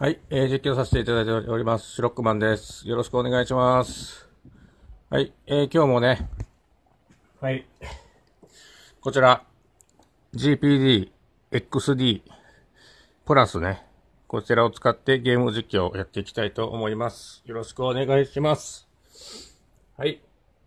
はい、実況させていただいております。シュロックマンです。よろしくお願いします。はい、今日もね、はい、こちら、GPD、XD、プラスね、こちらを使ってゲーム実況をやっていきたいと思います。よろしくお願いします。はい。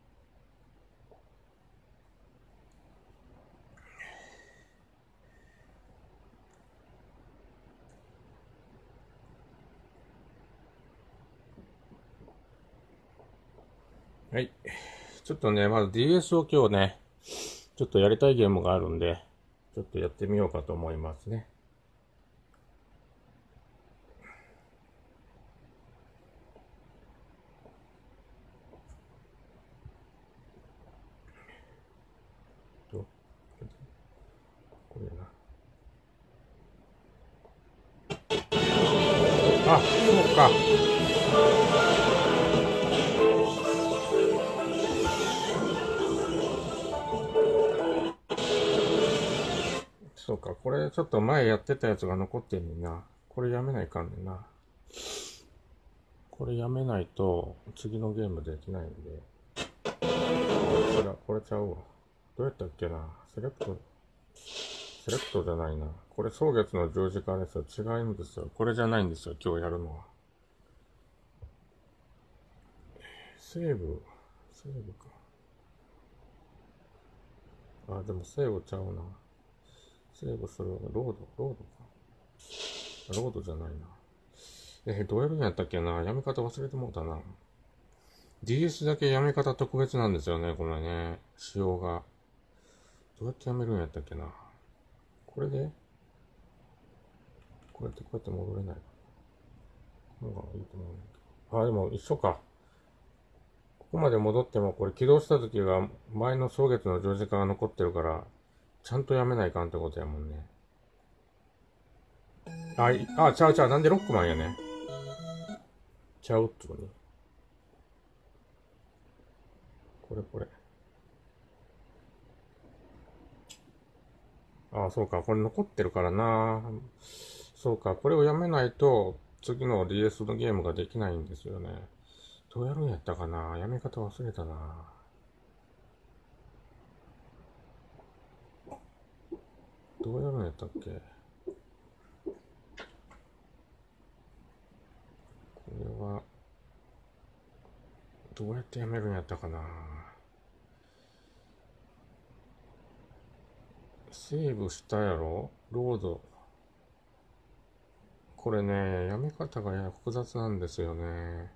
はい。ちょっとね、まず DS を今日ね、ちょっとやりたいゲームがあるんで、ちょっとやってみようかと思いますね。と、これな。あ、そうか。そうか、これちょっと前やってたやつが残ってんねんな。これやめないかんねんな。これやめないと次のゲームできないんで。これちゃうわ。どうやったっけな。セレクトじゃないな。これ草月の十字架ですよ。違うんですよ。これじゃないんですよ。今日やるのは。セーブ。セーブか。あ、でもセーブちゃうな。セーブする。ロードか。ロードじゃないな。どうやるんやったっけな。やめ方忘れてもうたな。DS だけやめ方特別なんですよね。これね。仕様が。どうやってやめるんやったっけな。これでこうやって戻れない。この方がいいと思うんだけど。あ、でも一緒か。ここまで戻ってもこれ起動した時が前の草月の十字架が残ってるから、ちゃんとやめないかんってことやもんね。ちゃうちゃう。なんでロックマンやね。ちゃうってことね。これ。そうか。これ残ってるからな。そうか。これをやめないと次の DS のゲームができないんですよね。どうやるんやったかな。やめ方忘れたな。どうやるんやったっけ。これは、どうやってやめるんやったかな。セーブしたやろロード。これね、やめ方が複雑なんですよね。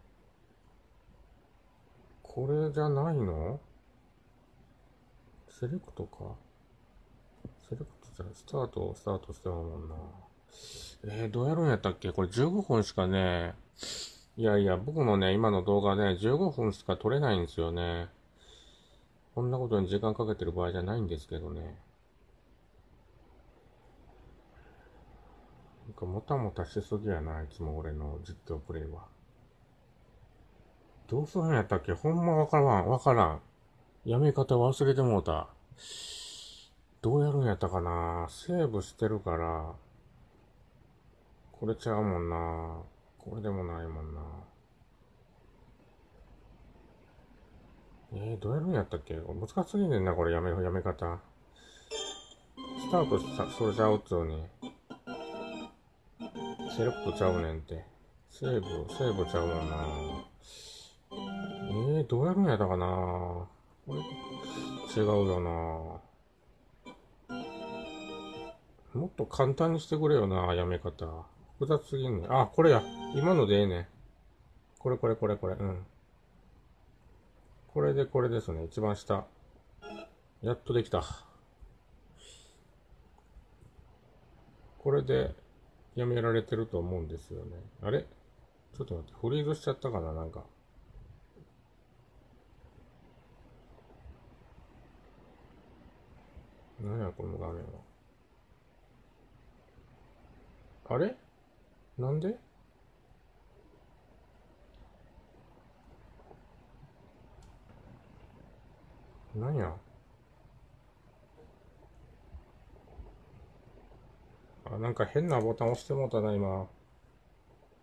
これじゃないの。セレクトか。セレクトじゃスタートしてるもんな。どうやるんやったっけ。これ15分しかね、いやいや、僕のね、今の動画ね、15分しか撮れないんですよね。こんなことに時間かけてる場合じゃないんですけどね。なんかもたもたしすぎやな、いつも俺の実況プレイは。どうするんやったっけ。ほんまわからん。やめ方忘れてもうた。どうやるんやったかな。セーブしてるから、これちゃうもんな。これでもないもんな。どうやるんやったっけ。難しすぎんねんな、これやめ方。スタートした、それちゃうっつうに。セレクトちゃうねんって。セーブちゃうもんな。どうやるんやったかな。これ、違うよな。もっと簡単にしてくれよな、やめ方。複雑すぎんねん。これや。今のでええねん。これ。うん。これですね。一番下。やっとできた。これでやめられてると思うんですよね。あれちょっと待って。フリーズしちゃったかななんか。なんや、この画面は。あれなんで。なんや。なんか変なボタン押してもうたな、今。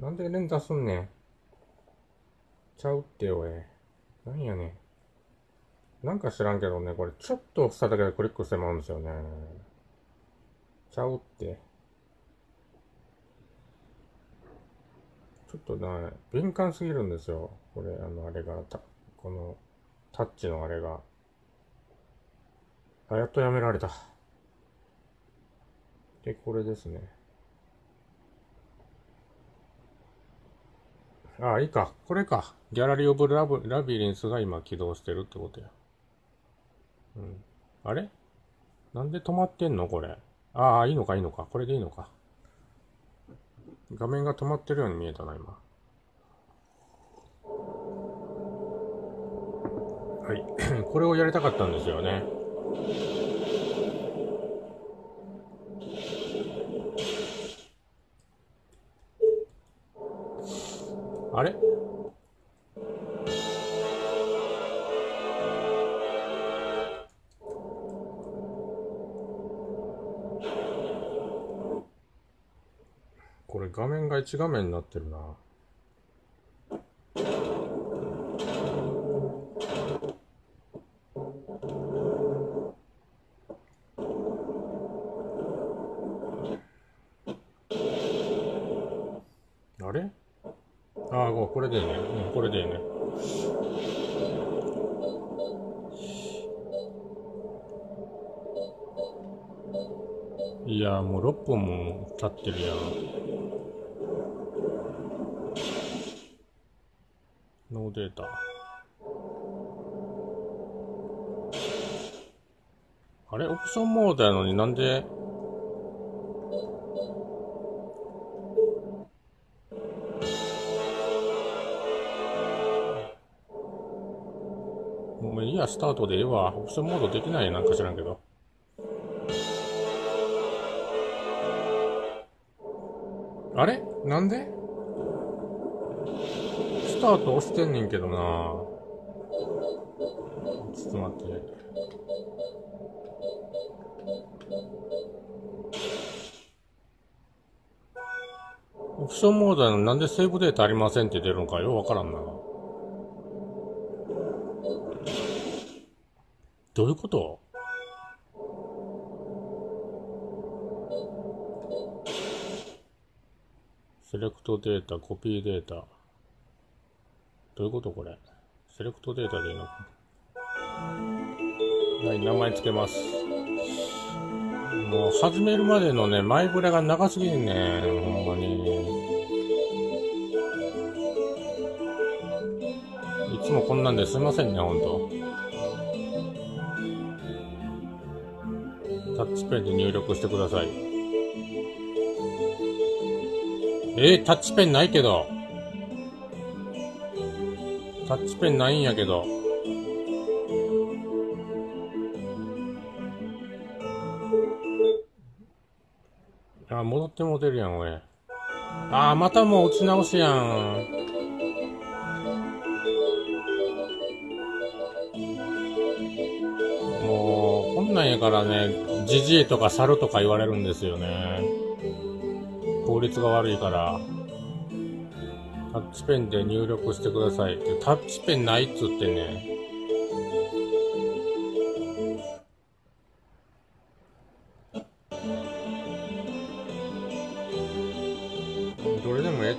なんで連打すんねん。ちゃうってよ、なんやねん。なんか知らんけどね、これちょっと押しただけでクリックしてまうんですよね。ちゃうって。ちょっとね、敏感すぎるんですよ。これ、あれが、この、タッチのあれが。やっとやめられた。で、これですね。いいか。これか。ギャラリーオブラビリンスが今起動してるってことや。うん。あれなんで止まってんのこれ。いいのか、いいのか。これでいいのか。画面が止まってるように見えたな、今。はい。これをやりたかったんですよね。あれこれ画面が1画面になってるな。あれこれでいいね。うん、これでいいね。いや、もう6分も経ってるやん。ノーデータ。あれオプションモードやのになんで、もういいや、スタートでええわ。オプションモードできないなんか知らんけど。あれなんでスタート押してんねんけどな。ちょっと待って。オプションモードやのになんでセーブデータありませんって出るのかようわからんな。どういうこと？セレクトデータ、コピーデータ。どういうことこれ？セレクトデータでいいのか。はい、名前つけます。もう始めるまでのね、前触れが長すぎんねん、ほんまに。いつもこんなんですいませんね、ほんと。タッチペンで入力してください。タッチペンないけど。タッチペンないんやけど。戻っても出るやん、おい。またもう落ち直しやん。もう、こんなんやからね、ジジイとか猿とか言われるんですよね。効率が悪いから。タッチペンで入力してくださいって。タッチペンないっつってね。どれでもええって。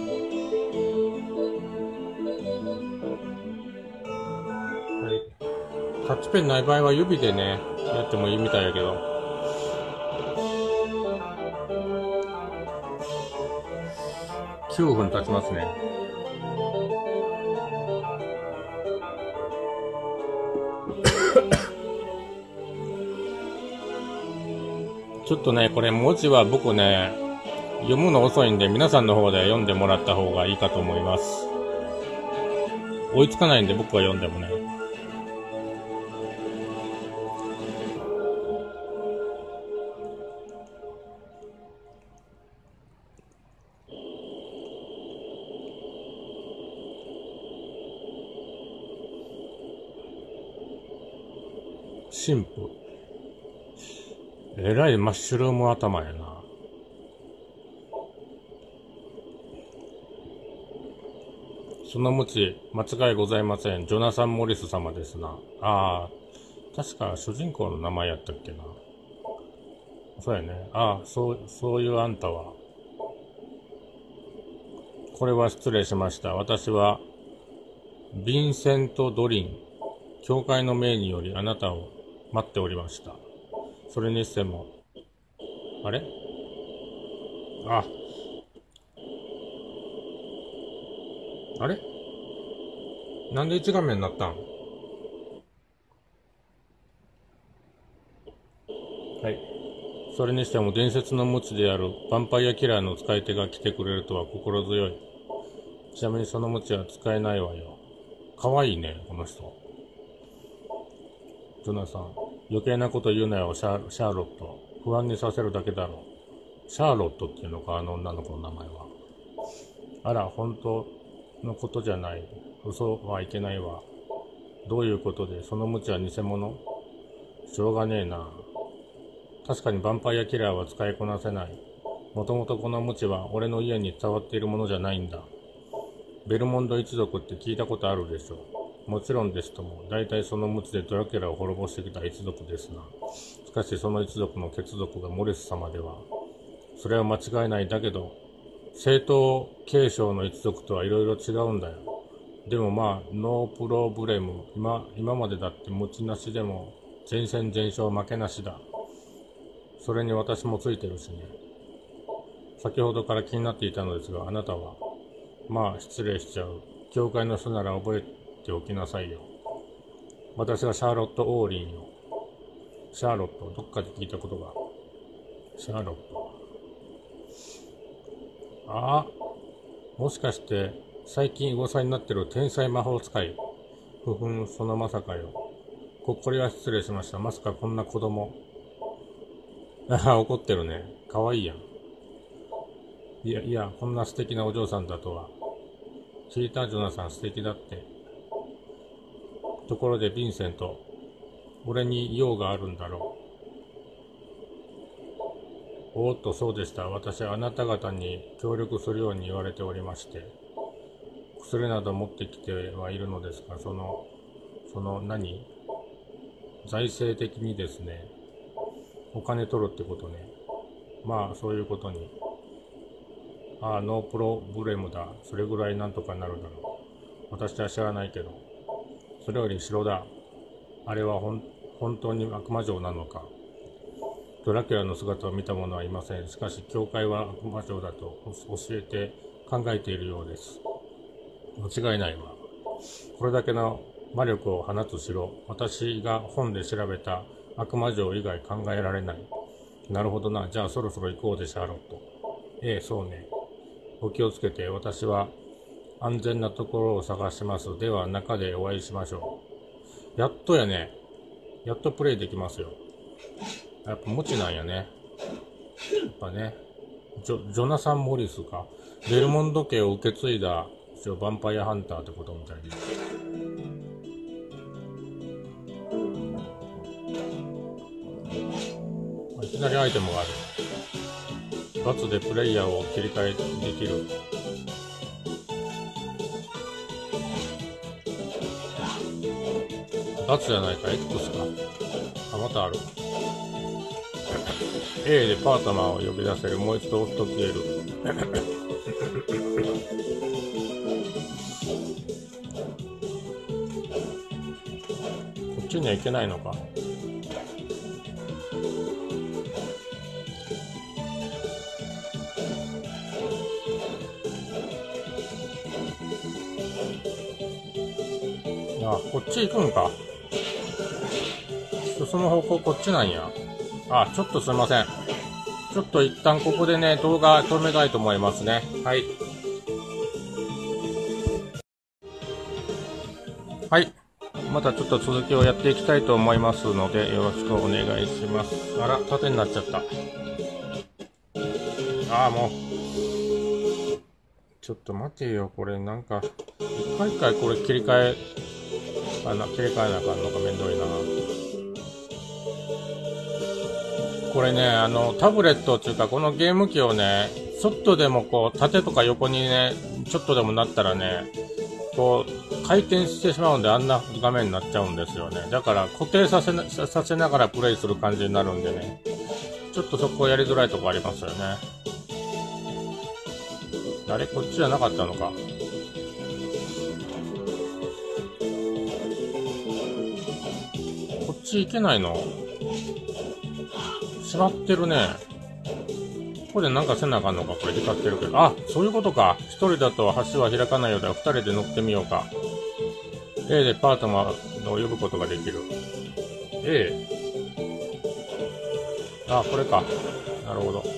はい。タッチペンない場合は指でね、やってもいいみたいやけど。9分経ちますね。ちょっとね、これ文字は僕ね、読むの遅いんで皆さんの方で読んでもらった方がいいかと思います。追いつかないんで僕は読んでもね。神父。えらいマッシュルーム頭やな。 その無知、間違いございません。ジョナサン・モリス様ですな。ああ、確か主人公の名前やったっけな。そうやね。ああ、そういうあんたは。これは失礼しました。私は、ヴィンセント・ドリン、教会の命によりあなたを待っておりました。それにしても、あれあ、あれなんで一画面になったん？はい。それにしても伝説の無知であるヴァンパイアキラーの使い手が来てくれるとは心強い。ちなみにその無知は使えないわよ。かわいいね、この人。ジョナさん。余計なこと言うなよ、シャーロット。不安にさせるだけだろう。シャーロットっていうのか、あの女の子の名前は。あら、本当のことじゃない。嘘はいけないわ。どういうことで、その無知は偽物？しょうがねえな。確かにヴァンパイアキラーは使いこなせない。もともとこの無知は俺の家に伝わっているものじゃないんだ。ベルモンド一族って聞いたことあるでしょう。もちろんですとも、大体その無知でドラキュラを滅ぼしてきた一族ですな。しかしその一族の血族がモリス様では、それは間違いない。だけど、正統継承の一族とはいろいろ違うんだよ。でもまあ、ノープロブレム。今までだって無知なしでも、全戦全勝負けなしだ。それに私もついてるしね。先ほどから気になっていたのですが、あなたは、まあ失礼しちゃう。教会の人なら覚えておきなさいよ。私はシャーロット・オーリンよ。シャーロット、どっかで聞いたことが。シャーロット。ああ、もしかして、最近噂になってる天才魔法使い。ふふん、そのまさかよ。これは失礼しました。まさかこんな子供。ああ、怒ってるね。かわいいやん。いや、こんな素敵なお嬢さんだとは。聞いた？ジョナサン素敵だって。ところでヴィンセント、俺に用があるんだろう。おーっと、そうでした。私はあなた方に協力するように言われておりまして、薬など持ってきてはいるのですが、何？財政的にですね、お金取るってことね。まあ、そういうことに。ああ、ノープロブレムだ。それぐらいなんとかなるだろう。私は知らないけど。それより城だ。あれは本当に悪魔城なのか。ドラキュラの姿を見た者はいません。しかし、教会は悪魔城だと教えて考えているようです。間違いないわ。これだけの魔力を放つ城。私が本で調べた悪魔城以外考えられない。なるほどな。じゃあそろそろ行こうで、シャーロット。ええ、そうね。お気をつけて。私は安全なところを探します。では中でお会いしましょう。やっとやね。やっとプレイできますよ。やっぱ無知なんやね。やっぱね。ジョナサン・モリスか。ベルモンド家を受け継いだヴァンパイアハンターってことみたいです。いきなりアイテムがある。バツでプレイヤーを切り替えできる。バツじゃないか、X か。あ、またある。A でパートナーを呼び出せる。もう一度押すと消える。こっちには行けないのか。あ、こっち行くんか。進む方向こっちなんや。あ、ちょっとすいません。ちょっと一旦ここでね、動画止めたいと思いますね。はい。はい。またちょっと続きをやっていきたいと思いますので、よろしくお願いします。あら、縦になっちゃった。ああ、もう。ちょっと待てよ、これなんか、一回一回これ切り替えなあかんのかめんどいな。これね、タブレットっていうか、このゲーム機をね、ちょっとでもこう、縦とか横にね、ちょっとでもなったらね、 こう、回転してしまうんであんな画面になっちゃうんですよね。だから固定させながらプレイする感じになるんでね。ちょっとそこやりづらいとこありますよね。あれこっちじゃなかったのか。こっち行けないの？閉まってるね。ここでなんかせなあかんのか。これ光ってるけど。あ、そういうことか。一人だと橋は開かないようだ。二人で乗ってみようか。A でパートナーを呼ぶことができる。A。あ、これか。なるほど。はい、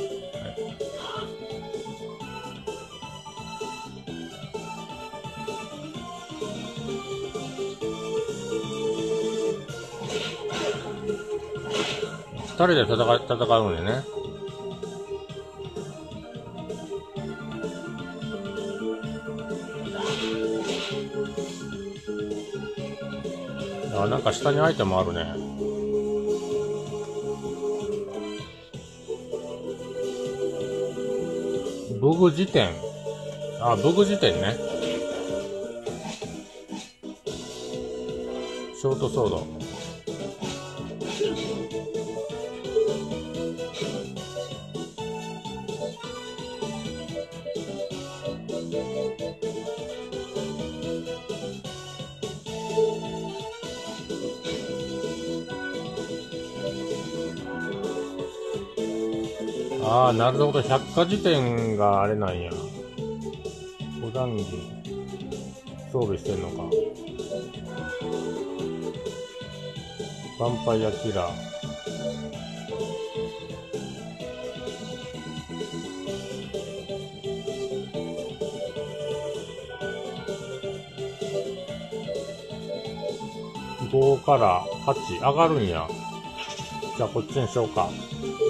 二人で戦うんでね。あ、なんか下にアイテムあるね。武具辞典。あ、武具辞典ね。ショートソード。ああ、なるほど。百科事典があれなんや。五段着装備してんのか。ヴァンパイアキラー。5から8上がるんや。じゃあこっちにしようか。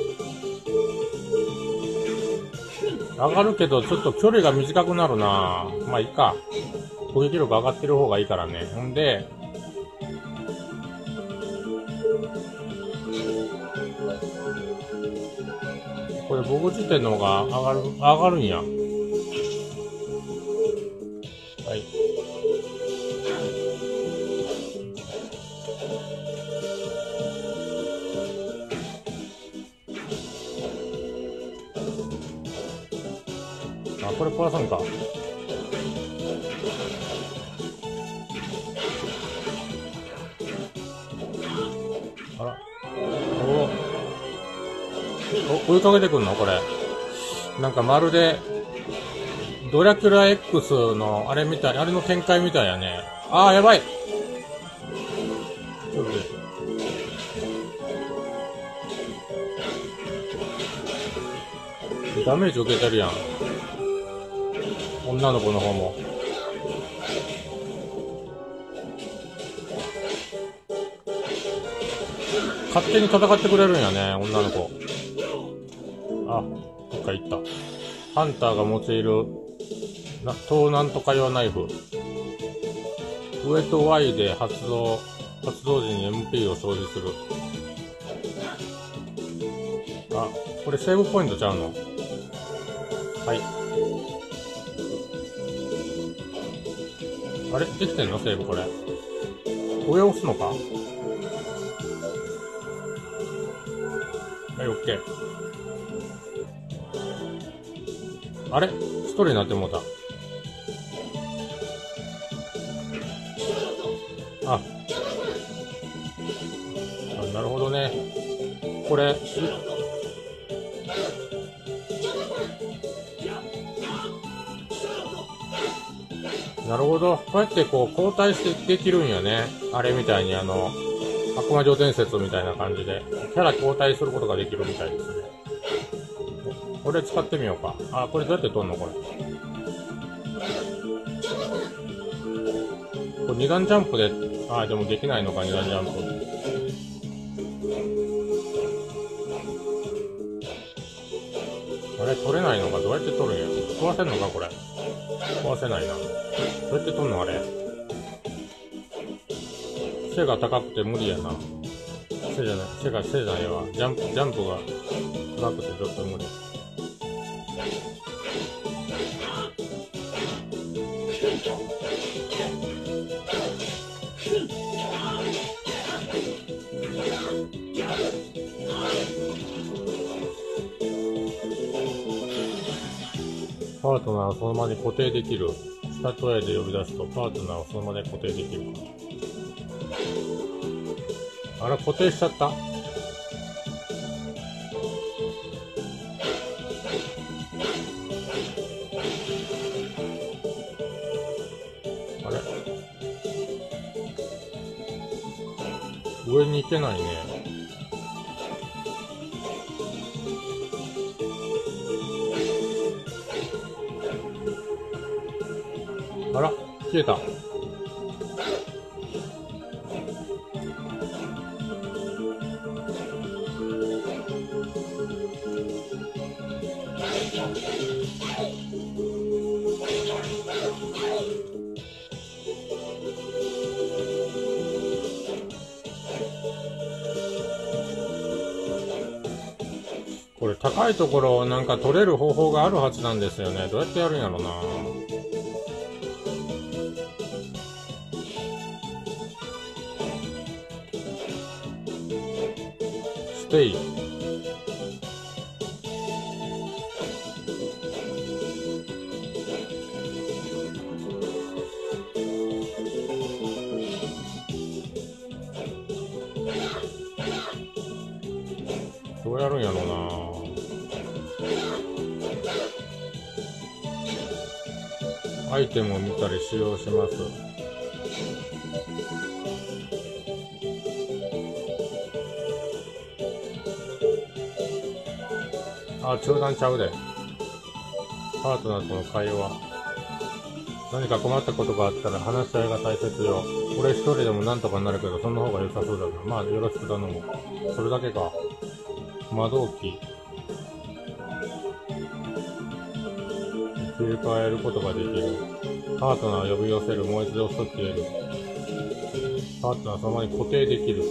上がるけどちょっと距離が短くなるな。まあいいか。攻撃力上がってる方がいいからね。ほんで、これ僕時点の方が上がるんや。はい。あ、これ壊さんか。あら。追いかけてくんのこれ。なんかまるで、ドラキュラ X のあれみたい、あれの展開みたいやね。あー、やばい。ちょっとダメージ受けてるやん。女の子の方も。勝手に戦ってくれるんやね、女の子。あ、どっか行った。ハンターが用いる、東なんとか用ナイフ。上と Y で発動時に MP を消費する。あ、これセーブポイントちゃうの？はい。あれできてんのセーブこれ。上押すのか？はい、オッケー。あれ一人になってもうた。あ、なるほどね。これ、なるほど。こうやってこう交代してできるんやね。あれみたいに悪魔城伝説みたいな感じで、キャラ交代することができるみたいですね。これ使ってみようか。あ、これどうやって取んのこれ。これ二段ジャンプで、あ、でもできないのか、二段ジャンプ。あれ取れないのか、どうやって取るんや。壊せんのか、これ。壊せないな。どうやって取んのあれ。背が高くて無理やな。背じゃないわ。ジャンプが高くてちょっと無理。 パートナーをその場に固定できる。スタート A で呼び出すとパートナーをその場で固定できるか。あら、固定しちゃった。あれ、上に行けないね。あら、消えた。これ高いところをなんか取れる方法があるはずなんですよね。どうやってやるんやろな。ステイ。どうやるんやろな。アイテムを見たり使用します。あ、中断ちゃうで。パートナーとの会話。何か困ったことがあったら話し合いが大切よ。俺一人でもなんとかなるけど、その方が良さそうだな。まあ、よろしく頼む。それだけか。魔導機。切り替えることができる。パートナーを呼び寄せる。もう一度押すと消える。パートナーそのままに固定できる。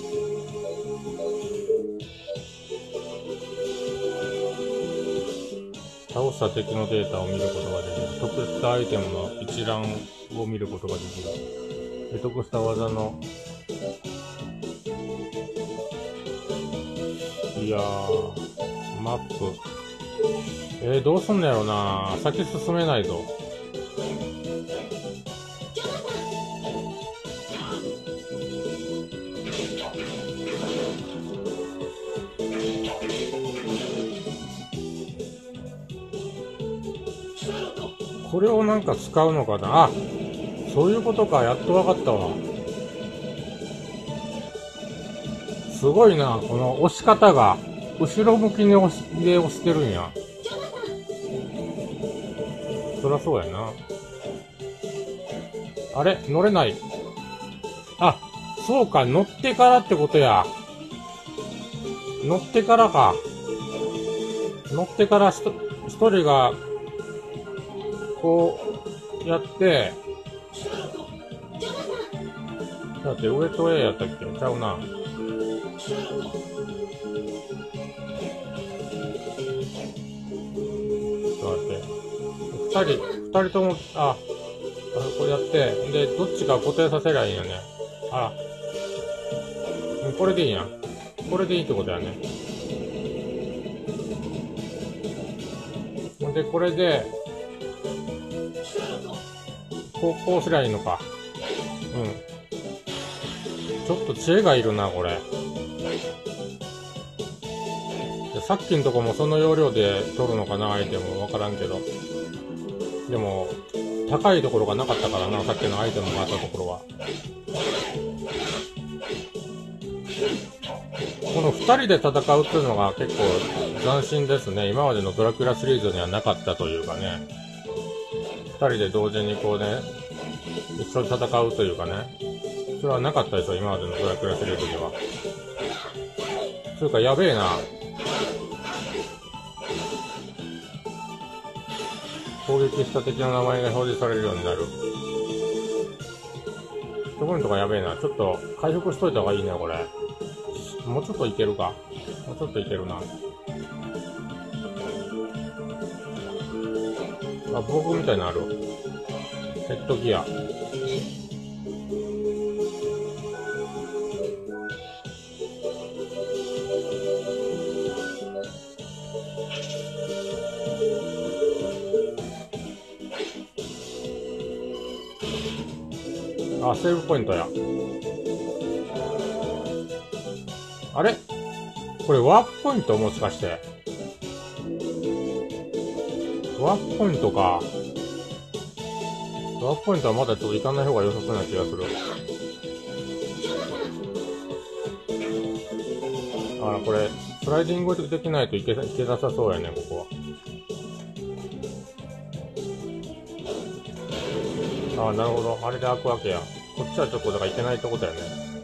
倒した敵のデータを見ることができる。得したアイテムの一覧を見ることができる。得した技の、いやー、マップ。どうすんのやろな。先進めないと。これをなんか使うのかなあ、そういうことか。やっとわかったわ。すごいな。この押し方が、後ろ向きに押してるんや。そらそうやな。あれ乗れない。あ、そうか。乗ってからってことや。乗ってからか。乗ってから一人が、こう、やって、だって上と A やったっけちゃうな。ちょっと待って。二人とも、こうやって、で、どっちか固定させりゃいいんやね。あら。これでいいやん。これでいいってことやね。で、これで、こうすりゃいいのか。うん。ちょっと知恵がいるな、これ。さっきのとこもその要領で取るのかな、アイテム。わからんけど。でも、高いところがなかったからな、さっきのアイテムがあったところは。この二人で戦うっていうのが結構斬新ですね。今までのドラキュラシリーズにはなかったというかね。二人で同時にこうね、一緒に戦うというかね。それはなかったでしょ、今までのドラキュラシリーズには。それかやべえな。攻撃した敵の名前が表示されるようになる。そこのとかやべえな。ちょっと回復しといた方がいいね、これ。もうちょっといけるか。もうちょっといけるな。あ、僕みたいなのある。ヘッドギア。 あ、セーブポイントや。あれこれワープポイントもしかして。ワープポイントか。ワープポイントはまだちょっと行かない方が良さそうな気がする。あ、これ、スライディングできないといけなさそうやね、ここは。あ、なるほど。あれで開くわけや。こっちはちょっとだからいけないってことやね。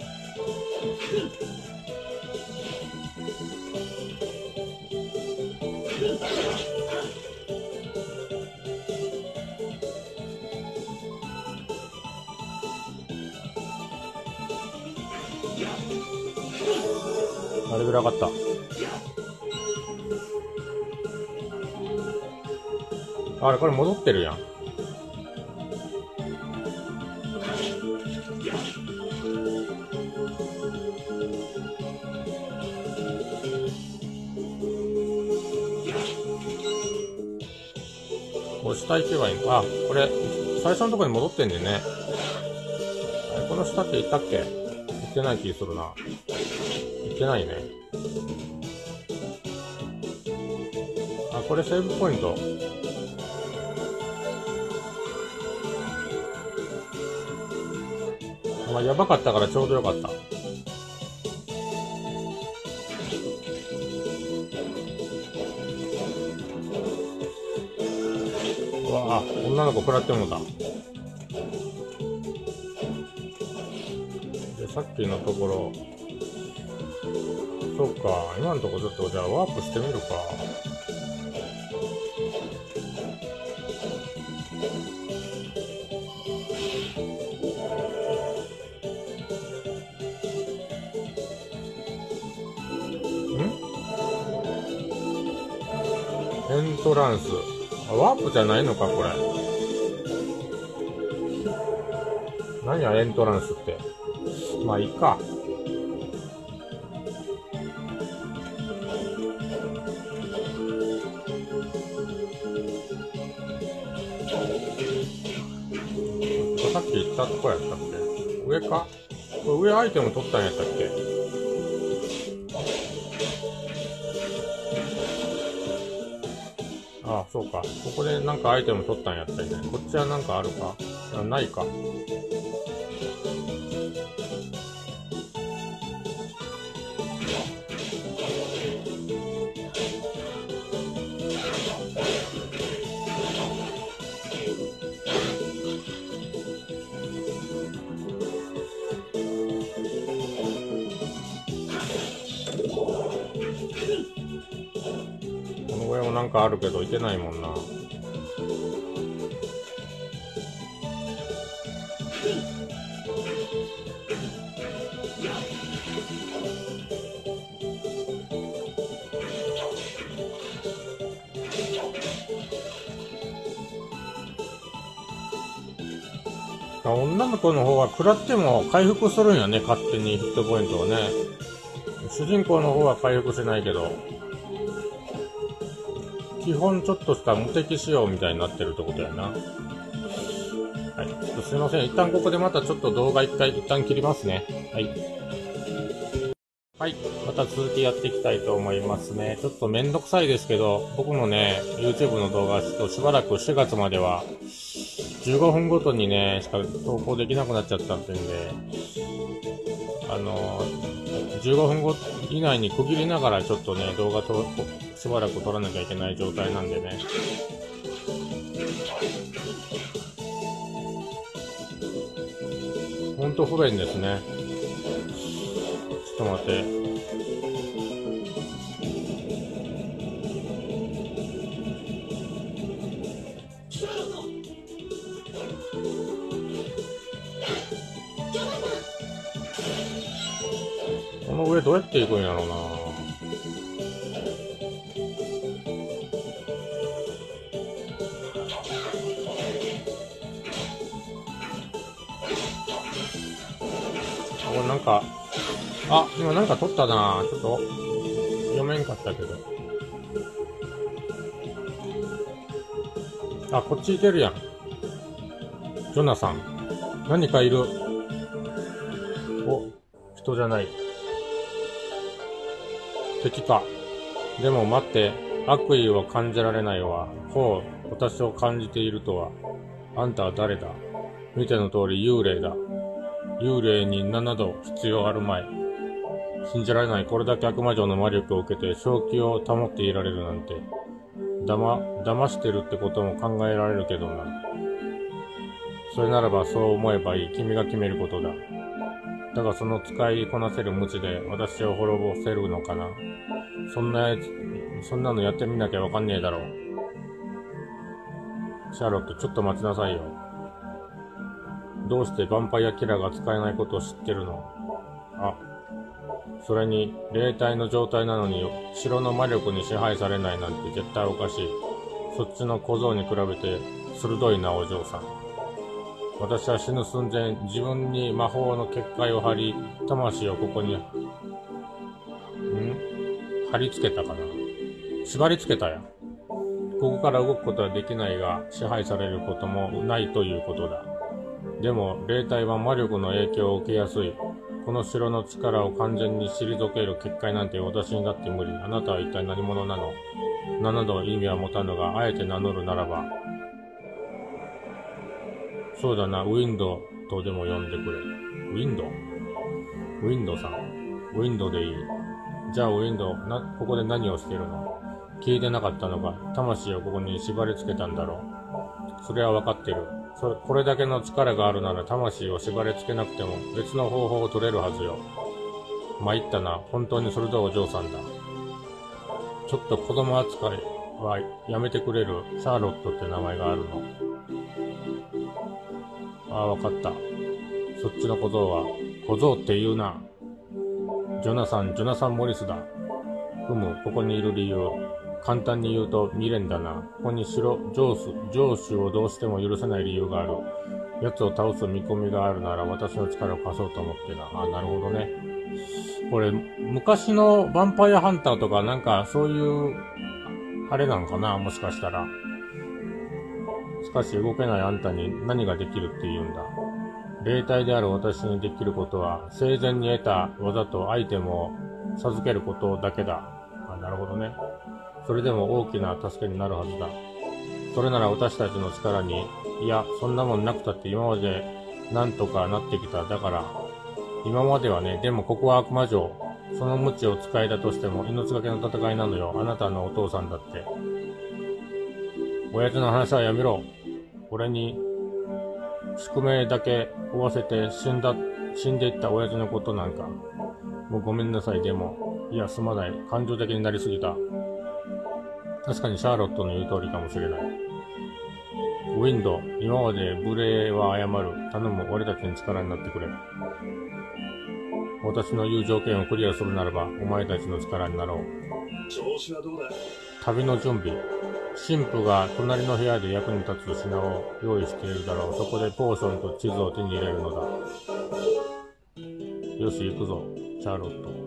あれぐらい上がった。あれ、これ戻ってるやん。これ下行けばいいの？あ、これ、最初のところに戻ってんねんね。あれ、この下って行ったっけ？行ってない気するな。行ってないね。あ、これセーブポイント。まあ、やばかったからちょうどよかった。うわあ、女の子食らってもうた。で、さっきのところ、そうか、今のところちょっとじゃあワープしてみるか。エントランス。あ、ワープじゃないのか、これ。何や、エントランスって。まあ、いいか。さっき言ったとこやったっけ？上か？これ上アイテム取ったんやったっけ？ああ、そうか。ここでなんかアイテム取ったんやったりね。こっちはなんかあるか？ないか。この上もなんかあるけど、いけないもんな。女の子の方は食らっても回復するんやね、勝手にヒットポイントをね。主人公の方は回復しないけど、基本ちょっとした無敵仕様みたいになってるってことやな。はい。ちょっとすいません。一旦ここでまたちょっと動画一旦切りますね。はい。はい。また続きやっていきたいと思いますね。ちょっとめんどくさいですけど、僕もね、YouTube の動画ちょっとしばらく4月までは、15分ごとにね、しか投稿できなくなっちゃったってんで、15分後以内に区切りながらちょっとね、動画としばらく撮らなきゃいけない状態なんでね。ほんと不便ですね。ちょっと待って。この上どうやって行くんやろうな。これなんか、あ、今なんか撮ったな。ちょっと、読めんかったけど。あ、こっち行けるやん。ジョナサン。何かいる。 人じゃない。敵か。でも待って、悪意は感じられないわ。ほう、私を感じているとは。あんたは誰だ？見ての通り幽霊だ。幽霊に7度必要あるまい。信じられない。これだけ悪魔城の魔力を受けて正気を保っていられるなんて。騙してるってことも考えられるけどな。それならばそう思えばいい。君が決めることだ。だがその使いこなせる無知で私を滅ぼせるのかな。そんなのやってみなきゃわかんねえだろう。シャーロット、ちょっと待ちなさいよ。どうしてヴァンパイアキラーが使えないことを知ってるの？あ、それに霊体の状態なのに城の魔力に支配されないなんて絶対おかしい。そっちの小僧に比べて鋭いな、お嬢さん。私は死ぬ寸前、自分に魔法の結界を張り、魂をここに貼り付けたかな。縛り付けたや。ここから動くことはできないが、支配されることもないということだ。でも、霊体は魔力の影響を受けやすい。この城の力を完全に退ける結界なんて私にだって無理。あなたは一体何者なの？7度意味は持たぬが、あえて名乗るならば。そうだな、ウィンドとでも呼んでくれ。ウィンドさん。ウィンドでいい。じゃあウィンド、ここで何をしているの？聞いてなかったのか。魂をここに縛り付けたんだろう。それはわかってる。これだけの力があるなら魂を縛り付けなくても別の方法を取れるはずよ。参ったな。本当に鋭いお嬢さんだ。ちょっと子供扱いはやめてくれる？シャーロットって名前があるの。ああ、わかった。そっちの小僧は、小僧って言うな。ジョナサン・モリスだ。ここにいる理由。簡単に言うと未練だな。ここに城主をどうしても許せない理由がある。奴を倒す見込みがあるなら私の力を貸そうと思ってな。あ、なるほどね。これ、昔のヴァンパイアハンターとかなんかそういう、あれなんかな、もしかしたら。しかし動けないあんたに何ができるって言うんだ。霊体である私にできることは、生前に得た技とアイテムを授けることだけだ。あ、なるほどね。それでも大きな助けになるはずだ。それなら私たちの力に、いや、そんなもんなくたって今までなんとかなってきた。だから、今まではね、でもここは悪魔城。その無知を使いだとしても命がけの戦いなのよ。あなたのお父さんだって。親父の話はやめろ。俺に宿命だけ負わせて死んでいった親父のことなんか。もうごめんなさい。でも、いや、すまない。感情的になりすぎた。確かにシャーロットの言う通りかもしれない。ウィンド、今まで無礼は謝る。頼む、俺たちに力になってくれ。私の言う条件をクリアするならば、お前たちの力になろう。調子はどうだ？旅の準備。神父が隣の部屋で役に立つ品を用意しているだろう。そこでポーションと地図を手に入れるのだ。よし、行くぞ、シャーロット。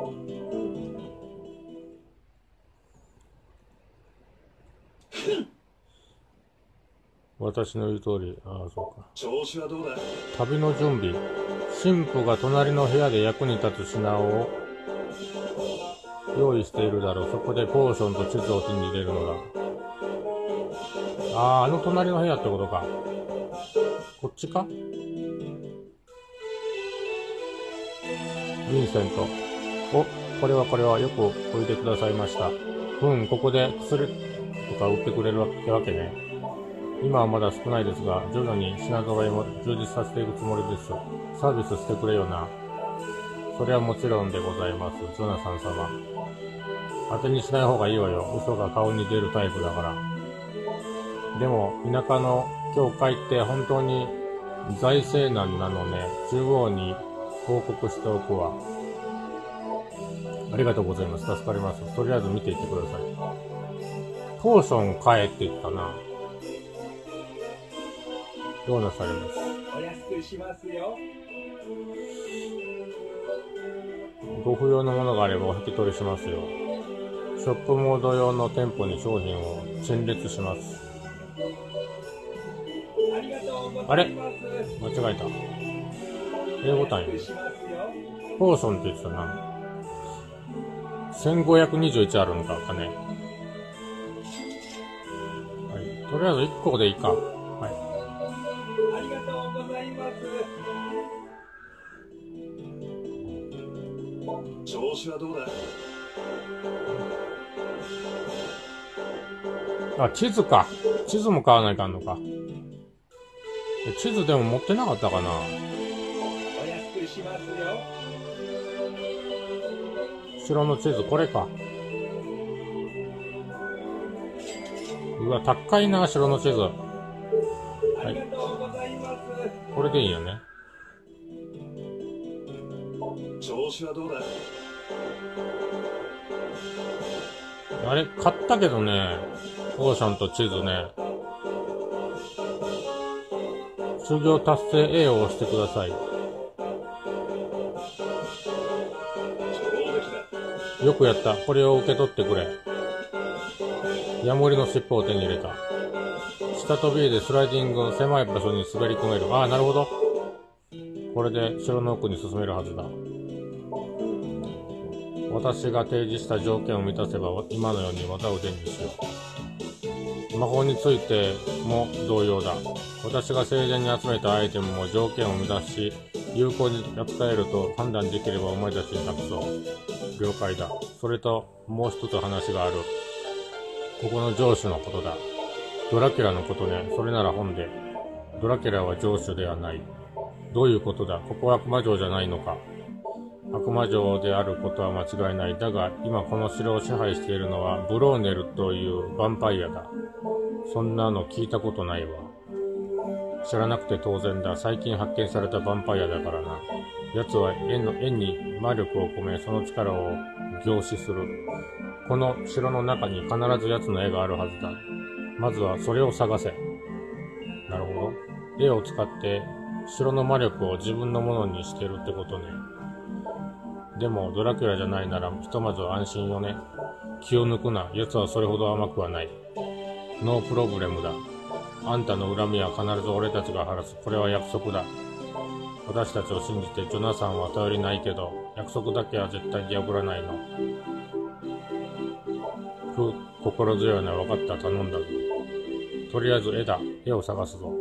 私の言う通り、ああ、そうか。調子はどうだ？旅の準備。神父が隣の部屋で役に立つ品を用意しているだろう。そこでポーションと地図を手に入れるのだ。あの隣の部屋ってことか。こっちか？ヴィンセント。これはよくおいでくださいました。ここで薬とか売ってくれるわけね。今はまだ少ないですが、徐々に品揃えも充実させていくつもりです。サービスしてくれよな。それはもちろんでございます、ジョナサン様。当てにしない方がいいわよ。嘘が顔に出るタイプだから。でも、田舎の教会って本当に財政難なのね。中央に報告しておくわ。ありがとうございます。助かります。とりあえず見ていってください。ポーション買えって言ったな。どうなされます？お安くしますよ。ご不要のものがあればお引き取りしますよ。ショップモード用の店舗に商品を陳列します。あれ？間違えた。A ボタンよ。 ポーションって言ってたな。1521あるのか、金。はい。とりあえず1個でいいか。はい。 ありがとうございます。調子はどうだ？あ、地図か。地図も買わないかんのか。地図でも持ってなかったかな。 お安くしますよ。 城の地図、これか。うわ、高いな、城の地図。はい。 ありがとうございます。 これでいいよね。 調子はどうだ？ あれ、買ったけどね。オーシャンと地図ね。修行達成 A を押してください。よくやった。これを受け取ってくれ。ヤモリの尻尾を手に入れた。下と B でスライディング、狭い場所に滑り込める。ああ、なるほど。これで城の奥に進めるはずだ。私が提示した条件を満たせば、今のように技を伝授しよう。魔法についても同様だ。私が生前に集めたアイテムも条件を満たし、有効に扱えると判断できればお前たちに託そう。了解だ。それと、もう一つ話がある。ここの城主のことだ。ドラキュラのことね。それなら本で。ドラキュラは城主ではない。どういうことだ？ここは悪魔城じゃないのか？悪魔城であることは間違いない。だが、今この城を支配しているのはブローネルというヴァンパイアだ。そんなの聞いたことないわ。知らなくて当然だ。最近発見されたヴァンパイアだからな。奴は円に魔力を込め、その力を凝視する。この城の中に必ず奴の絵があるはずだ。まずはそれを探せ。なるほど。絵を使って城の魔力を自分のものにしてるってことね。でもドラキュラじゃないならひとまずは安心よね。気を抜くな。奴はそれほど甘くはない。ノープロブレムだ。あんたの恨みは必ず俺たちが晴らす。これは約束だ。私たちを信じてジョナサンは頼りないけど、約束だけは絶対に破らないの。心強いな。分かった。頼んだぞ。とりあえず絵だ。絵を探すぞ。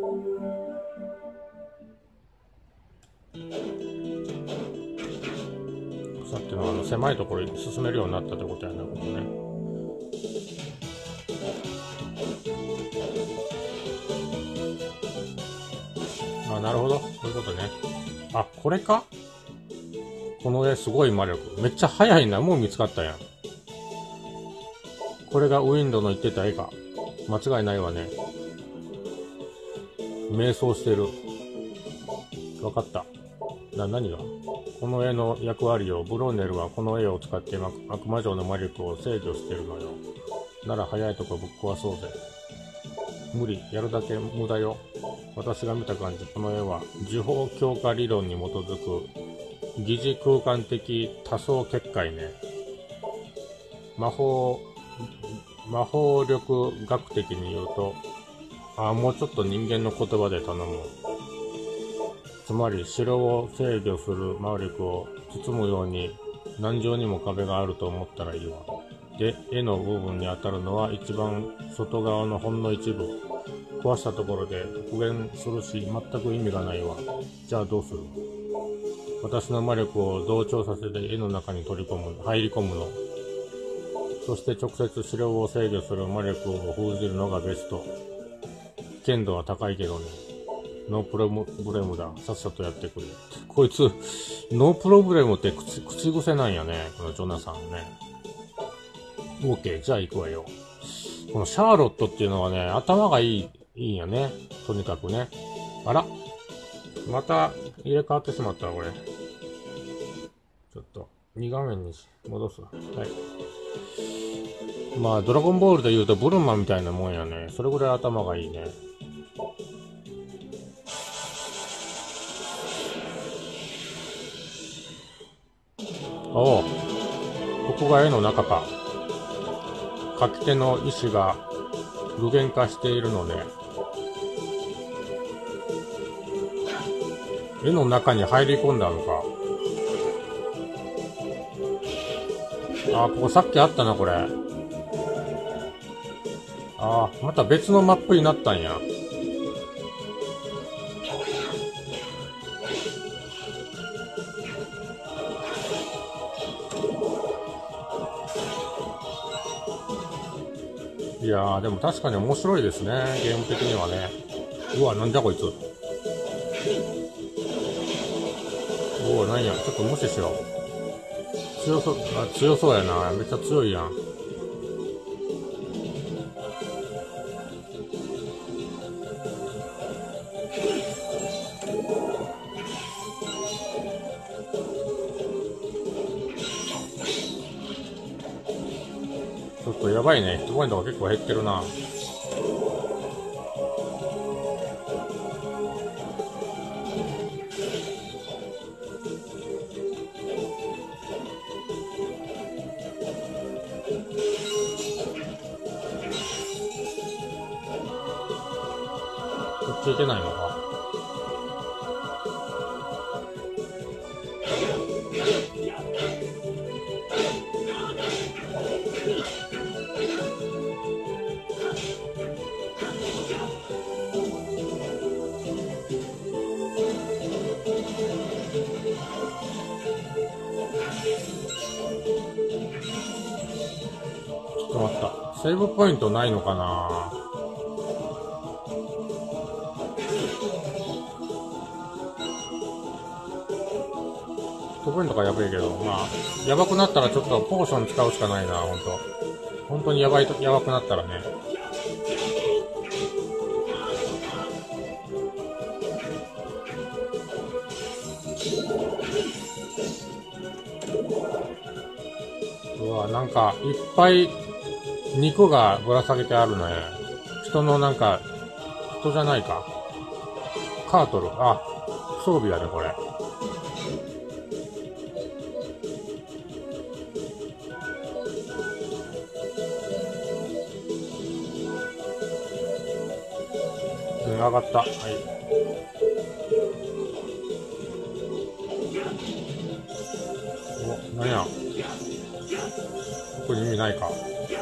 さっきの狭いところに進めるようになったってことやな、ここね。あ、なるほど。そういうことね。あ、これか？この絵すごい魔力。めっちゃ速いな。もう見つかったやん。これがウィンドの言ってた絵か。間違いないわね。瞑想してる。わかった。何が？この絵の役割を、ブローネルはこの絵を使って悪魔城の魔力を制御してるのよ。なら早いとこぶっ壊そうぜ。無理。やるだけ無駄よ。私が見た感じ、この絵は呪法強化理論に基づく疑似空間的多層結界ね。魔法力学的に言うと、もうちょっと人間の言葉で頼む。つまり城を制御する魔力を包むように何重にも壁があると思ったらいいわ。で、絵の部分に当たるのは一番外側のほんの一部。壊したところで復元するし全く意味がないわ。じゃあどうする？私の魔力を同調させて絵の中に入り込むの。そして直接城を制御する魔力を封じるのがベスト。危険度は高いけどね。ノープロブレムだ。さっさとやってくれ。こいつ、ノープロブレムって口癖なんやね。このジョナサンね。OK。じゃあ行くわよ。このシャーロットっていうのはね、頭がいいんやね。とにかくね。あら。また入れ替わってしまったわ、これ。ちょっと、2画面に戻すわ。はい。まあ、ドラゴンボールで言うとブルマみたいなもんやね。それぐらい頭がいいね。おう。ここが絵の中か。書き手の意志が具現化しているのね。絵の中に入り込んだのか。 あー、ここさっきあったな、これ。あー、また別のマップになったんや。いやー、でも確かに面白いですね、ゲーム的にはね。うわ、なんじゃこいつ。おお、なんや、ちょっと無視しよう。強そうやな。めっちゃ強いやん。ちょっとやばいね。ヒットポイントが結構減ってるな。こっち行けないのか。ちょっと待った。セーブポイントないのかな。ヒットポイントがやばいけど、まあ、やばくなったらちょっとポーション使うしかないな、ほんと。本当にやばくなったらね。うわ、なんか、いっぱい肉がぶら下げてあるね。人のなんか、人じゃないか。カートル。あ、装備やね、これ。うん、上がった。はい。お、なんや。特に意味ないか。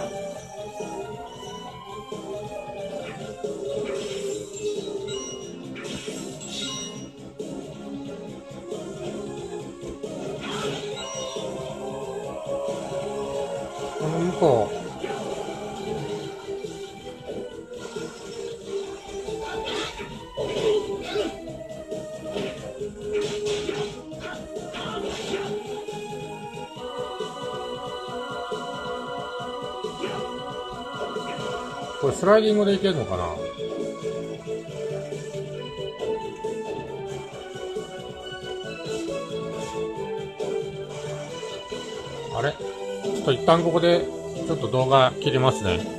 この向こう。これスライディングでいけるのかな。あれ、ちょっと一旦ここでちょっと動画切りますね。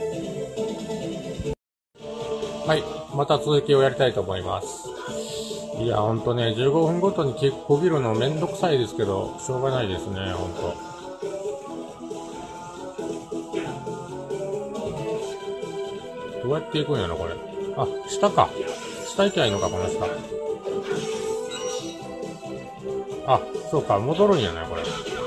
はい、また続きをやりたいと思います。いや、ほんとね、15分ごとに区切るのめんどくさいですけど、しょうがないですね、ほんと。どうやって行くんやろ、これ。あ、下か。下行きゃいいのか、この下。あ、そうか、戻るんやね、これ。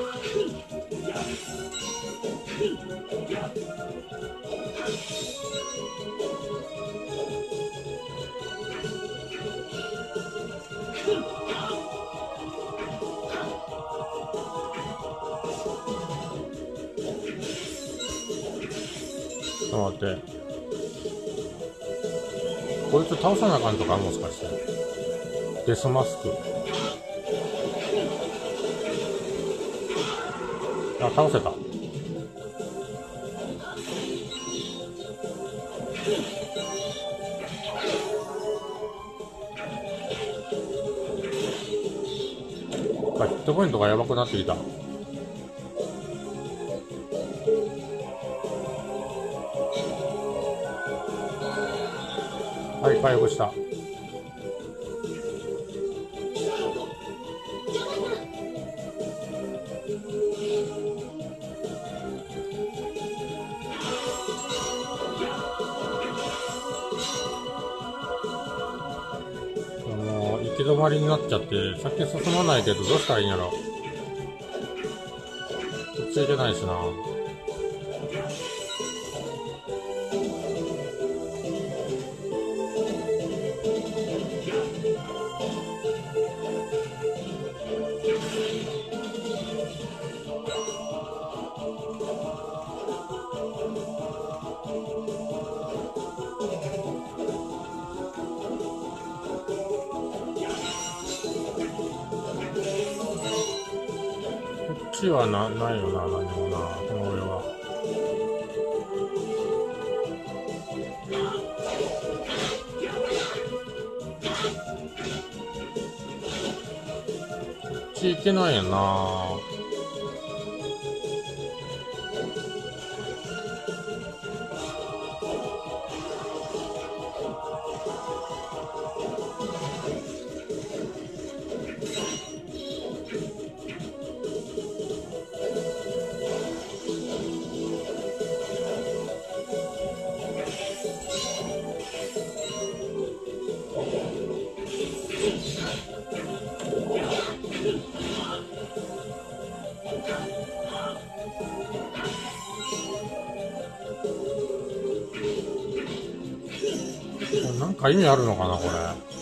ちょっと待って。こいつ倒さなあかんとか、もしかして。デスマスク。あ、倒せた。ヒットポイントがやばくなってきた。はい、回復した。行き止まりになっちゃって、先進まないけど、どうしたらいいんやろ。 ついてないしな。こっちはないよな、何もな、この上は。こっち行けないよな。なんか意味あるのかな、これ。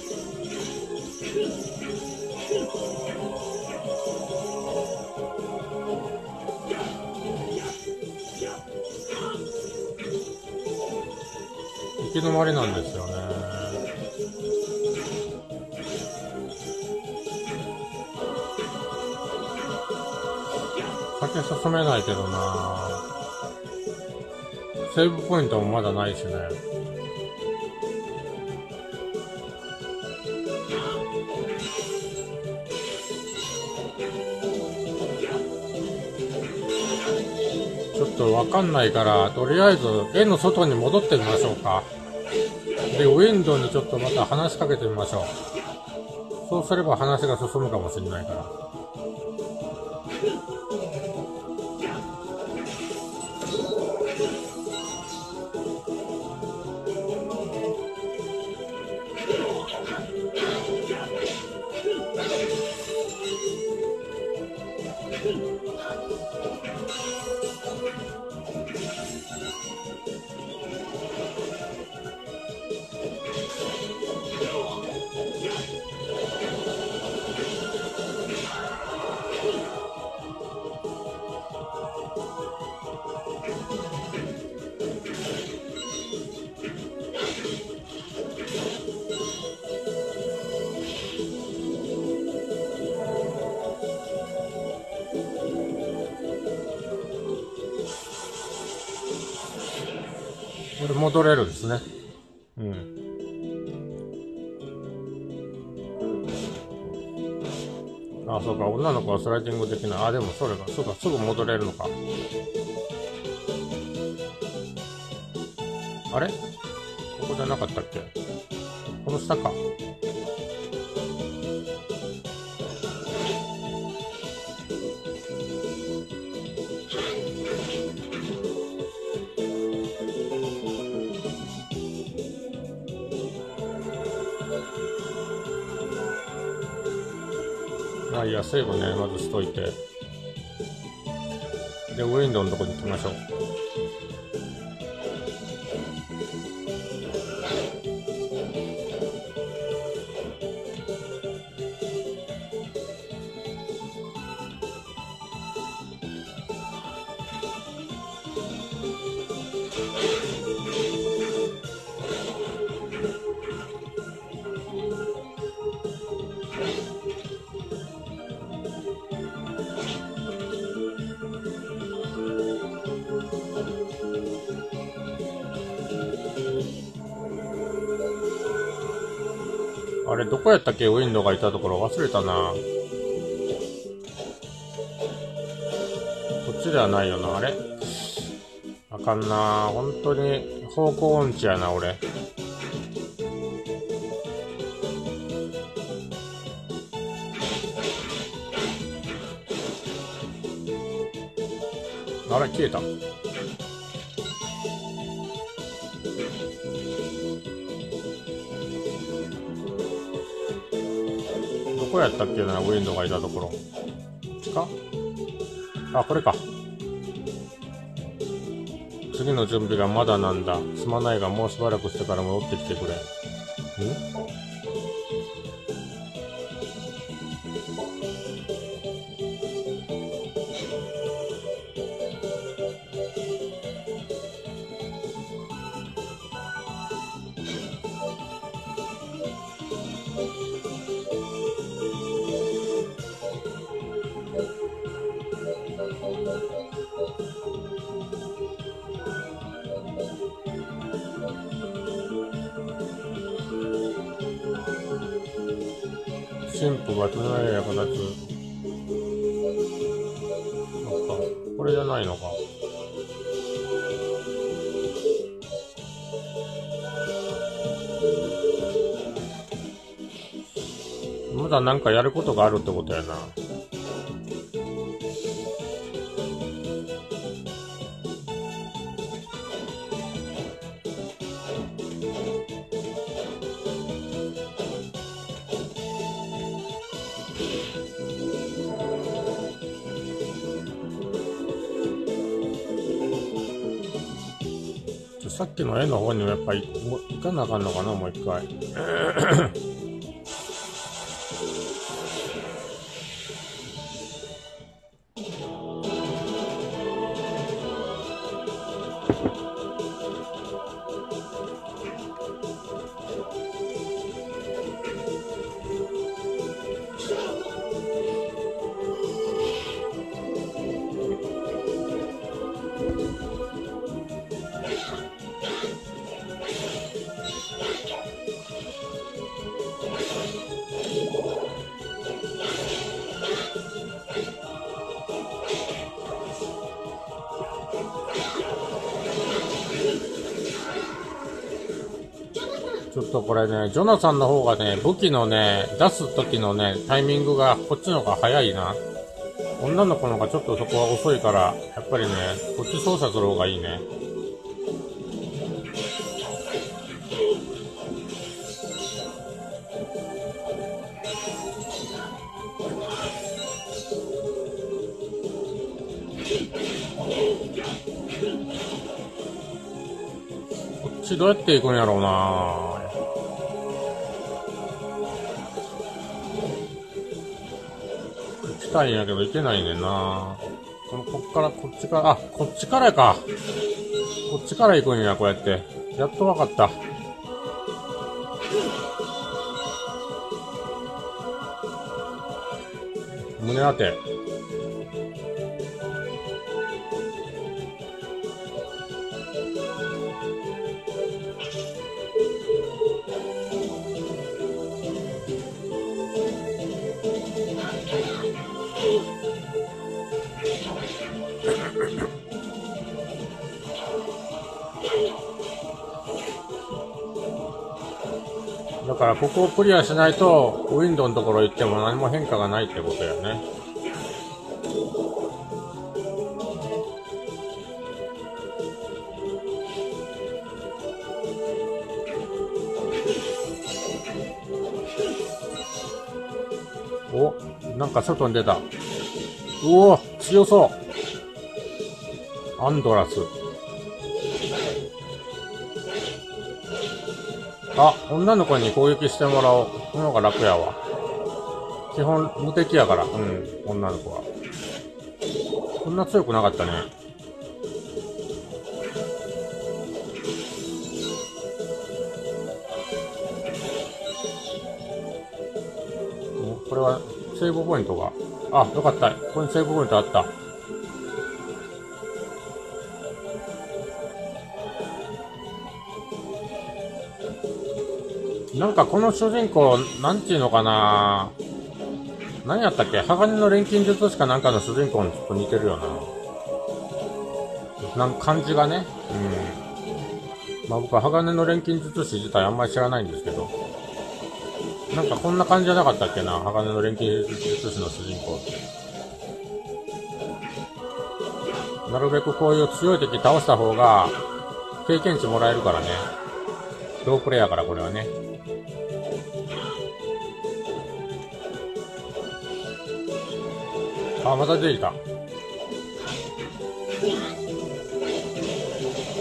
行き止まりなんですよね。先進めないけどな。セーブポイントもまだないしね。ちょっとわかんないから、とりあえず絵の外に戻ってみましょうか。で、ウィンドウにちょっとまた話しかけてみましょう。そうすれば話が進むかもしれないから。これ戻れるんですね。うん。あ、そうか。女の子はスライディングできない。あ、でもそれが、そうか、すぐ戻れるのか。あれ？ここじゃなかったっけ？この下か。まあいいや、セーブね、まずしといて。で、ウィンドウのとこに行きましょう。あれ、どこやったっけ？ウィンドウがいたところ忘れたな。こっちではないよな。あれ？あかんな。本当に方向音痴やな、俺。あれ、消えた。どこやったっけな、ウィンドウがいたところ。こっちか？あ、これか。 次の準備がまだなんだ。すまないがもうしばらくしてから戻ってきてくれ。神父が唱え役立つ。そっか、これじゃないのか。まだなんかやることがあるってことやな。さっきの絵の方にもやっぱり行かなあかんのかな、もう一回。ちょっとこれね、ジョナサンの方がね、武器のね、出す時のね、タイミングがこっちの方が早いな。女の子の方がちょっとそこは遅いから、やっぱりね、こっち操作する方がいいね。こっちどうやって行くんやろうな。行きたいんやけど行けないねんな。こっから、こっちから、あ、こっちからか。こっちから行くんや、こうやって。やっとわかった。胸当て。だからここをクリアしないとウィンドウのところ行っても何も変化がないってことやね。お、なんか外に出た。うお、強そう。アンドラス。あ、女の子に攻撃してもらおう。この方が楽やわ。基本無敵やから、女の子は。こんな強くなかったね。これはセーブポイントが。あ、よかった。ここにセーブポイントあった。なんかこの主人公、なんていうのかな。何やったっけ、鋼の錬金術師かなんかの主人公にちょっと似てるよな。なんか感じがね。まあ僕は鋼の錬金術師自体あんまり知らないんですけど。なんかこんな感じじゃなかったっけな、鋼の錬金術師の主人公って。なるべくこういう強い敵倒した方が経験値もらえるからね。ロープレイヤーからこれはね。あ、また出てきた。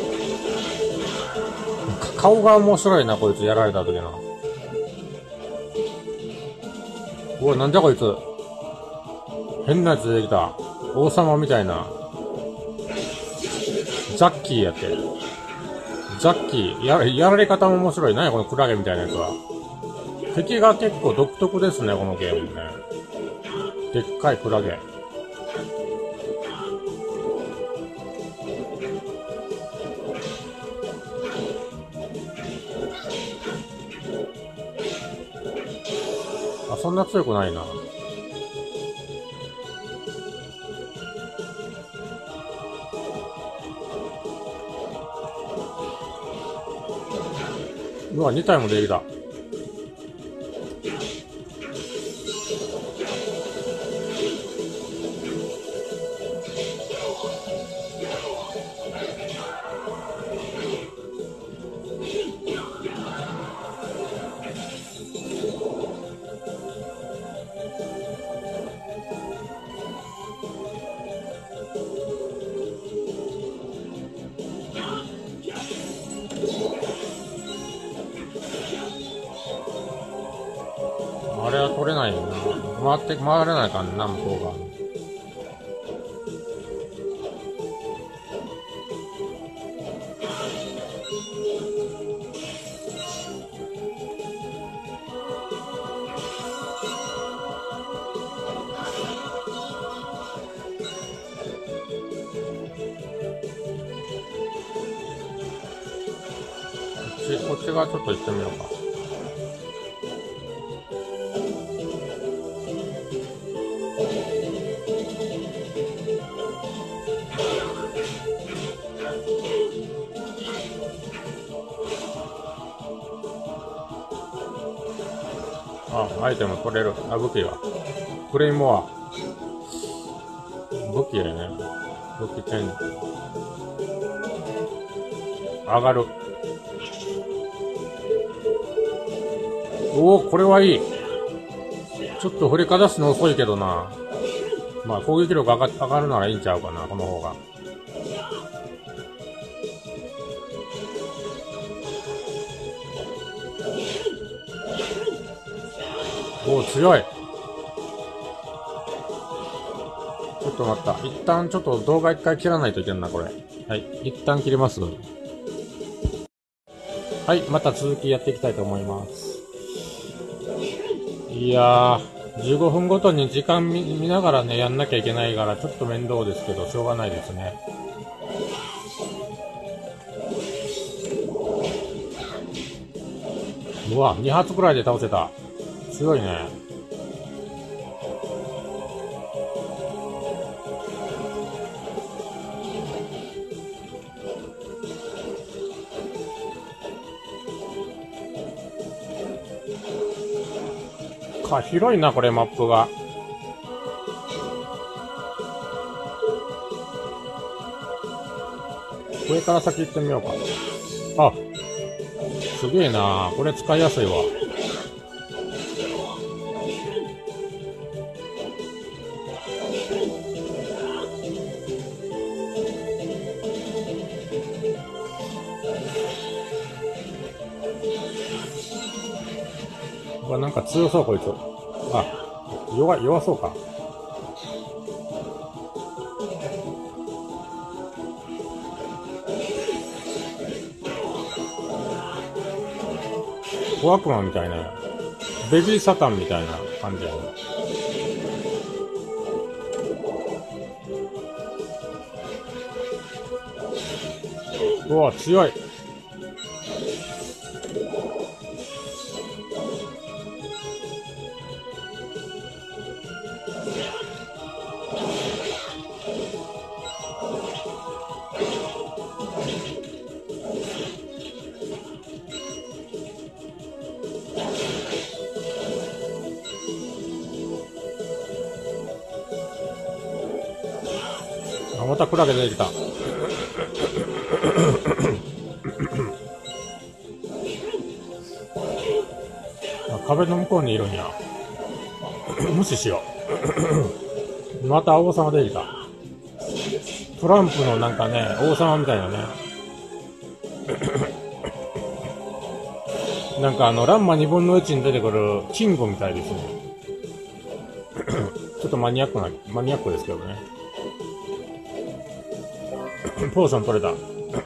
顔が面白いな、こいつやられた時の。うわ、なんじゃこいつ。変なやつ出てきた。王様みたいな。ジャッキーやって。ジャッキー。やられ方も面白い。何やこのクラゲみたいなやつは。敵が結構独特ですね、このゲームね。でっかいクラゲ。あ、そんな強くないな。うわ、2体も出てきた。あれは取れないよな。回れないかんな、向こう側に。こっち側ちょっと行ってみようか。あ、アイテム取れる。あ、武器が。クレイモア。武器やね。武器チェンジ。上がる。おお、これはいい。ちょっと振りかざすの遅いけどな。まあ、攻撃力上がるならいいんちゃうかな、この方が。おお、強い。ちょっと待った。一旦ちょっと動画一回切らないといけんな、これ。はい。一旦切れます。はい。また続きやっていきたいと思います。いやー、15分ごとに時間見ながらね、やんなきゃいけないから、ちょっと面倒ですけど、しょうがないですね。うわ、2発くらいで倒せた。強いね。広いな、これ、マップが。上から先行ってみようか。あ、すげえな。これ使いやすいわ。うわ、なんか強そう、こいつ。あ、弱そうか。小悪魔みたいな。ベビーサタンみたいな感じやね。うわ、強い。あ、またクラゲ出てきた。壁の向こうにいるんや。無視しよう。また王様出てきた。トランプのなんかね、王様みたいなね。 なんかランマ2分の1に出てくるキングみたいですね。ちょっとマニアックですけどね。ポーション取れた。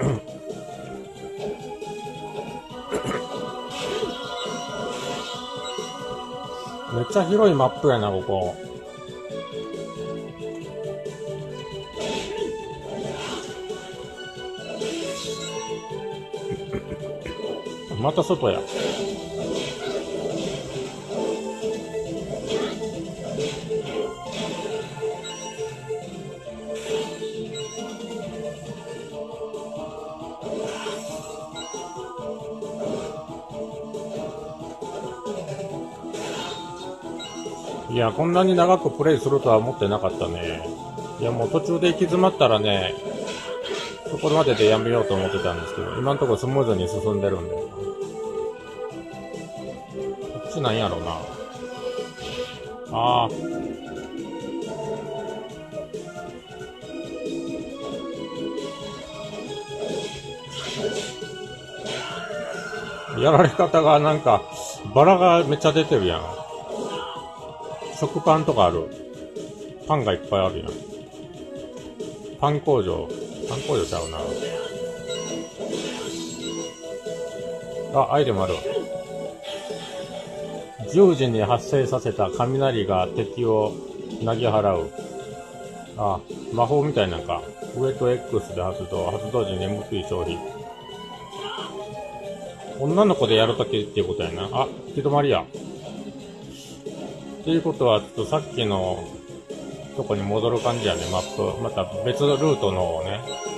めっちゃ広いマップやな、ここ。また外や。いや、こんなに長くプレイするとは思ってなかったね。いや、もう途中で行き詰まったらね、そこまででやめようと思ってたんですけど、今んとこスムーズに進んでるんで。こっちなんやろうな。ああ。やられ方がなんか、バラがめっちゃ出てるやん。食パンとかある。パンがいっぱいあるやん。パン工場ちゃうな。あ、アイテムあるわ。10時に発生させた雷が敵を投げ払う。あ、魔法みたいなんか。上と X で発動時に MP 消費。女の子でやるときっていうことやな。あ、行き止まりや。っていうことは、ちょっとさっきのとこに戻る感じやね、マップ。また別のルートのをね。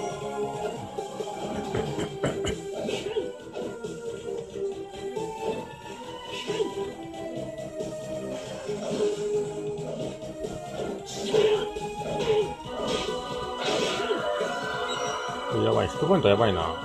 やばい、ヒットポイントやばいな。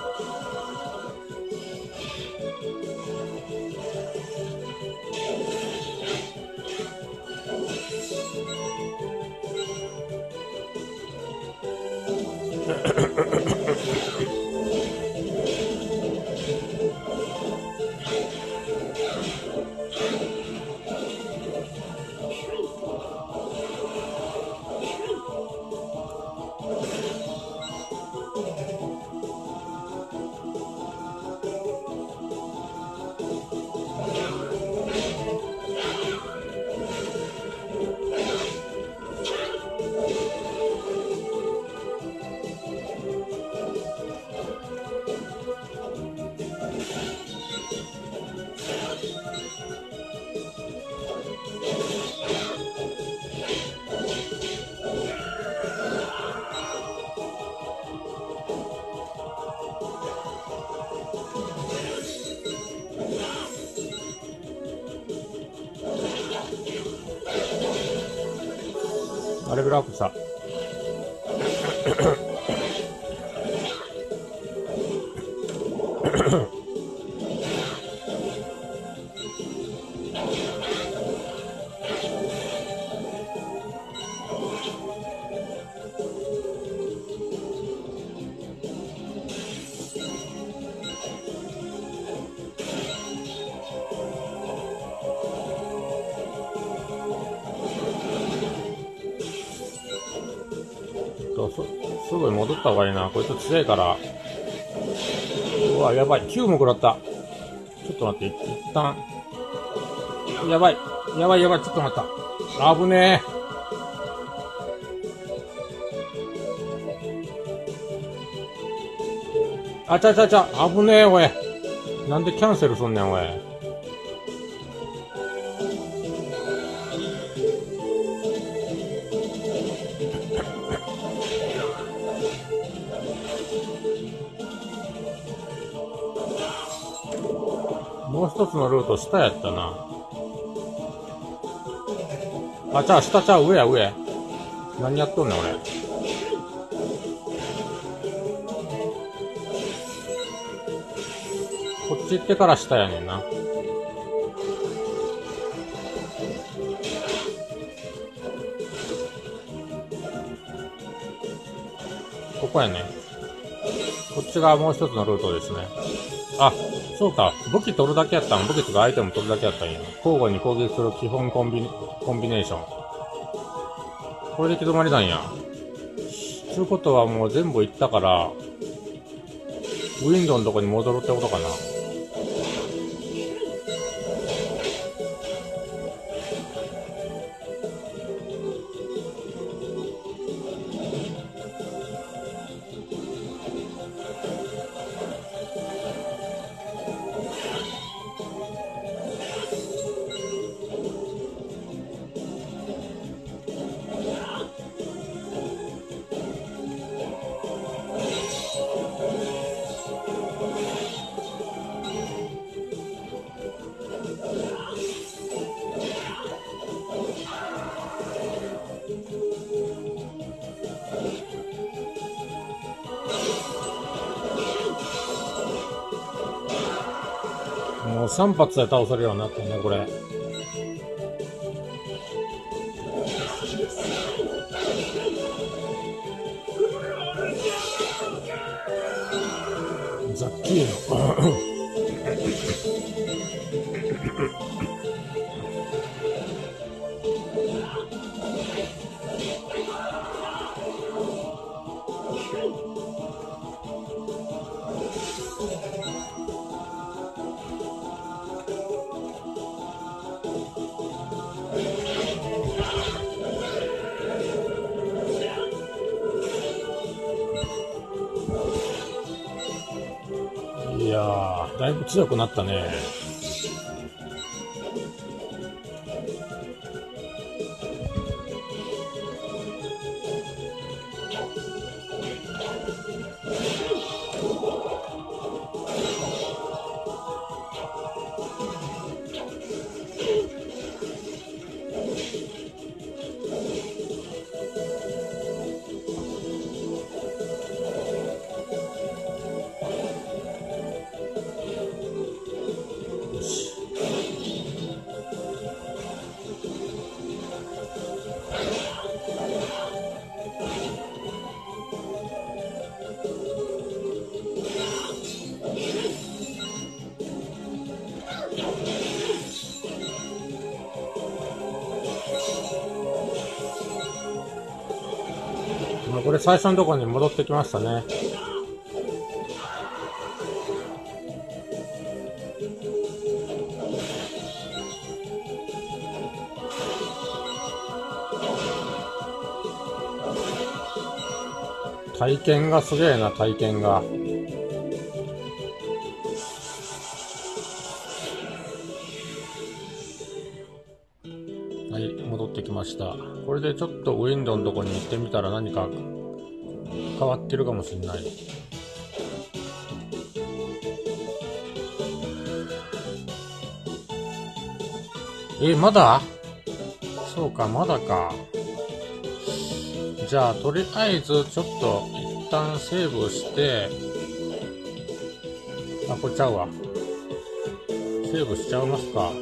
レベルアップした。すぐに戻った方がいいな。こいつ強いから。うわ、やばい。9も食らった。ちょっと待って、一旦。やばい。ちょっと待った。危ねえ。あちゃ、危ねえ、おい。なんでキャンセルすんねん、おい。もう一つのルート下やったな。あ、下上や。何やっとんねん、俺。こっち行ってから下やねんな。ここやね。 こっちがもう一つのルートですね。あ、そうか。武器取るだけやったん。武器とかアイテム取るだけやったんや。交互に攻撃する基本コンビネーション。これで行き止まりなんや。ということはもう全部行ったから、ウィンドウのとこに戻るってことかな。もう3発で倒せるようになったね、これ。ザッキーノ。いやー、だいぶ強くなったね。これ最初のところに戻ってきましたね。体験がすげえな、体験が。はい、戻ってきました。これでちょっとウィンドウのとこに行ってみたら何か変わってるかもしれない。まだ？そうか、まだか。じゃあ、とりあえずちょっと一旦セーブして、あ、これちゃうわ。セーブしちゃいますか。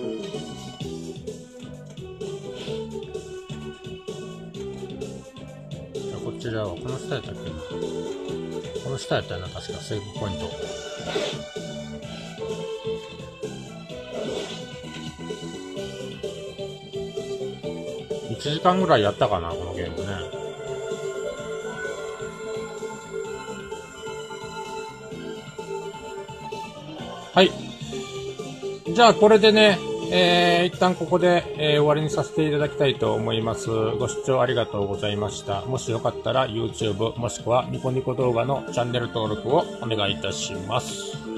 じゃあこっちだわ。この下やったっけな。この下やったよな、確かセーブポイント。1時間ぐらいやったかな、このゲームね。はい。じゃあこれでね、一旦ここで、終わりにさせていただきたいと思います。ご視聴ありがとうございました。もしよかったら YouTube もしくはニコニコ動画のチャンネル登録をお願いいたします。